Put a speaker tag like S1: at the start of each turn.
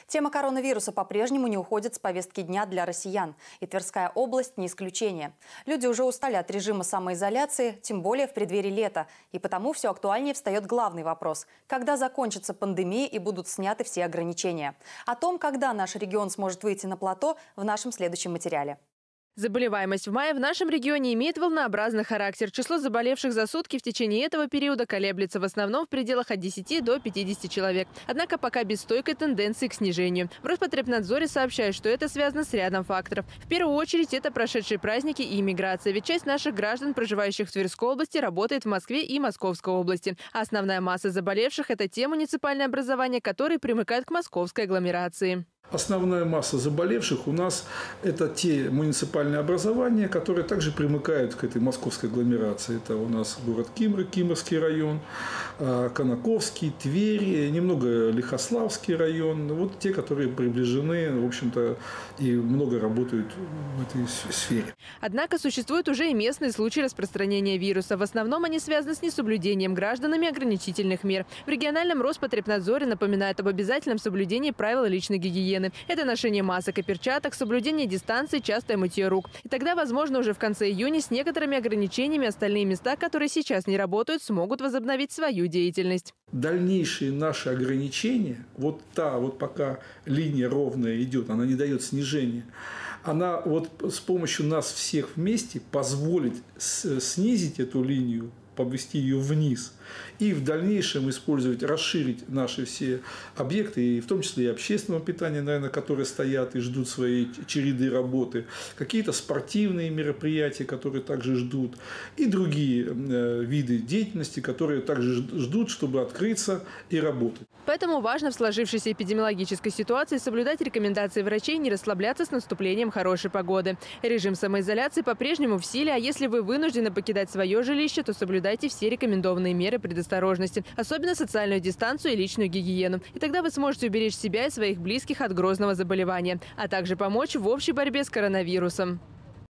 S1: Тема коронавируса по-прежнему не уходит с повестки дня для россиян. И Тверская область не исключение. Люди уже устали от режима самоизоляции, тем более в преддверии лета. И потому все актуальнее встает главный вопрос – когда закончится пандемия и будут сняты все ограничения? О том, когда наш регион сможет выйти на плато, в нашем следующем материале.
S2: Заболеваемость в мае в нашем регионе имеет волнообразный характер. Число заболевших за сутки в течение этого периода колеблется в основном в пределах от 10 до 50 человек. Однако пока без стойкой тенденции к снижению. В Роспотребнадзоре сообщают, что это связано с рядом факторов. В первую очередь это прошедшие праздники и иммиграция. Ведь часть наших граждан, проживающих в Тверской области, работает в Москве и Московской области. А основная масса заболевших – это те муниципальные образования, которые примыкают к московской агломерации.
S3: Основная масса заболевших у нас – это те муниципальные образования, которые также примыкают к этой московской агломерации. Это у нас город Кимры, Кимрский район, Конаковский, Тверь, немного Лихославский район. Вот те, которые приближены, в общем-то, и много работают в этой сфере.
S2: Однако существуют уже и местные случаи распространения вируса. В основном они связаны с несоблюдением гражданами ограничительных мер. В региональном Роспотребнадзоре напоминают об обязательном соблюдении правил личной гигиены. Это ношение масок и перчаток, соблюдение дистанции, частое мытье рук. И тогда, возможно, уже в конце июня с некоторыми ограничениями остальные места, которые сейчас не работают, смогут возобновить свою деятельность.
S3: Дальнейшие наши ограничения, вот пока линия ровная идет, она не дает снижения, она вот с помощью нас всех вместе позволит снизить эту линию, повести ее вниз и в дальнейшем использовать, расширить наши все объекты, и в том числе и общественного питания, наверное, которые стоят и ждут своей череды работы, какие-то спортивные мероприятия, которые также ждут, и другие виды деятельности, которые также ждут, чтобы открыться и работать.
S2: Поэтому важно в сложившейся эпидемиологической ситуации соблюдать рекомендации врачей, не расслабляться с наступлением хорошей погоды. Режим самоизоляции по-прежнему в силе, а если вы вынуждены покидать свое жилище, то соблюдайте все рекомендованные меры предосторожности, особенно социальную дистанцию и личную гигиену. И тогда вы сможете уберечь себя и своих близких от грозного заболевания, а также помочь в общей борьбе с коронавирусом.